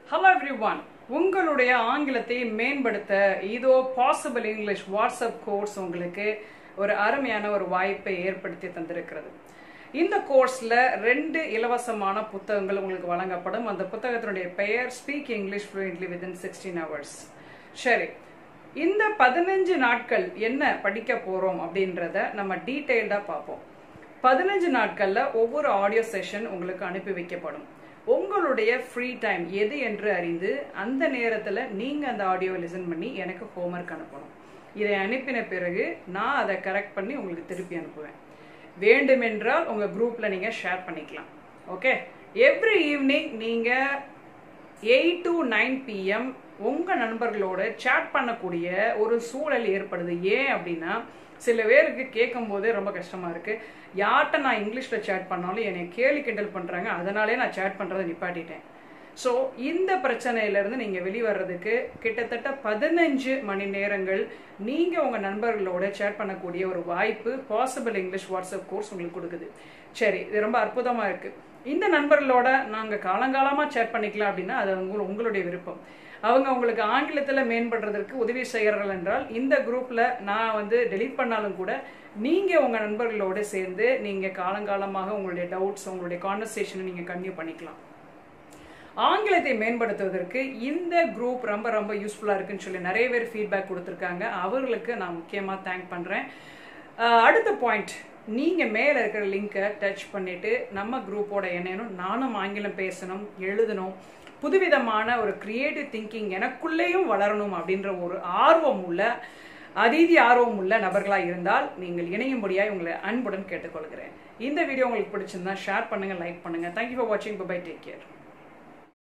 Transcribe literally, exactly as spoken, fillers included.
Hello everyone. உங்களுடைய ஆங்கிலத்தை மேம்படுத்த இதோ பாசிபிள் இங்கிலீஷ் வாட்ஸ்அப் கோர்ஸ் உங்களுக்கு ஒரு அருமையான ஒரு வாய்ப்பை ஏற்படுத்தி தந்திருக்கிறது. இந்த கோர்ஸ்ல ரெண்டு இலவசமான புத்தகங்கள் உங்களுக்கு வழங்கப்படும். அந்த புத்தகத்தினுடைய பெயர் speak English fluently within sixteen hours. சரி, இந்த பதினஞ்சு நாட்கள் என்ன படிக்க போறோம் அப்படின்றத நம்ம டீட்டெயில்டா பார்ப்போம். பதினஞ்சு நாட்கள்ல ஒவ்வொரு ஆடியோ செஷன் உங்களுக்கு அனுப்பி வைக்கப்படும். உங்களுடைய ஃப்ரீ டைம் எது என்று அறிந்து அந்த நேரத்தில் நீங்கள் அந்த ஆடியோவை லிசன் பண்ணி எனக்கு ஹோம்ஒர்க் அனுப்பணும். இதை அனுப்பின பிறகு நான் அதை கரெக்ட் பண்ணி உங்களுக்கு திருப்பி அனுப்புவேன். வேண்டுமென்றால் உங்கள் குரூப்பில் நீங்கள் ஷேர் பண்ணிக்கலாம். ஓகே, எவ்ரி ஈவினிங் நீங்கள் எயிட் டு நைன் பிஎம் உங்கள் நண்பர்களோட சேட் பண்ணக்கூடிய ஒரு சூழல் ஏற்படுது. ஏன் அப்படின்னா, சில பேருக்கு கேட்கும் போதே ரொம்ப கஷ்டமாக இருக்குது. யார்கிட்ட நான் இங்கிலீஷில் சேட் பண்ணாலும் என்னை கேலி கிண்டல் பண்ணுறாங்க, அதனாலே நான் சேட் பண்ணுறதை நிப்பாட்டிட்டேன். ஸோ இந்த பிரச்சனையிலேருந்து நீங்கள் வெளிவரதுக்கு கிட்டத்தட்ட பதினஞ்சு மணி நேரங்கள் நீங்கள் உங்கள் நண்பர்களோட சேட் பண்ணக்கூடிய ஒரு வாய்ப்பு பாசிபிள் இங்கிலீஷ் வாட்ஸ்அப் கோர்ஸ் உங்களுக்கு கொடுக்குது. சரி, இது ரொம்ப அற்புதமாக இருக்குது. இந்த நண்பர்களோட நாங்கள் காலங்காலமாக சேட் பண்ணிக்கலாம் அப்படின்னா அது உங்க உங்களுடைய விருப்பம். அவங்க உங்களுக்கு ஆங்கிலத்தில் மேம்படுறதுக்கு உதவி செய்கிறார்கள் என்றால் இந்த குரூப்பில் நான் வந்து டெலீட் பண்ணாலும் கூட நீங்கள் உங்கள் நண்பர்களோடு சேர்ந்து நீங்கள் காலங்காலமாக உங்களுடைய டவுட்ஸ் உங்களுடைய கான்வர்சேஷனை நீங்கள் கன்டினியூ பண்ணிக்கலாம். ஆங்கிலத்தை மேம்படுத்துவதற்கு இந்த குரூப் ரொம்ப ரொம்ப யூஸ்ஃபுல்லாக இருக்குன்னு சொல்லி நிறைய பேர் ஃபீட்பேக் கொடுத்துருக்காங்க. அவர்களுக்கு நான் முக்கியமாக தேங்க் பண்ணுறேன். அடுத்த பாயிண்ட், நீங்கள் மேலே இருக்கிற லிங்கை டச் பண்ணிவிட்டு நம்ம குரூப்போட இணையணும். நானும் ஆங்கிலம் பேசணும், எழுதணும், புதுவிதமான ஒரு கிரியேட்டிவ் திங்கிங் எனக்குள்ளேயும் வளரணும் அப்படின்ற ஒரு ஆர்வம் உள்ள அதீதி ஆர்வம் உள்ள நபர்களாக இருந்தால் நீங்கள் இணையும்படியாக உங்களை அன்புடன் கேட்டுக்கொள்கிறேன். இந்த வீடியோ உங்களுக்கு பிடிச்சிருந்தா ஷேர் பண்ணுங்கள், லைக் பண்ணுங்கள். தேங்க்யூ ஃபார் வாட்சிங். Bye bye, take care.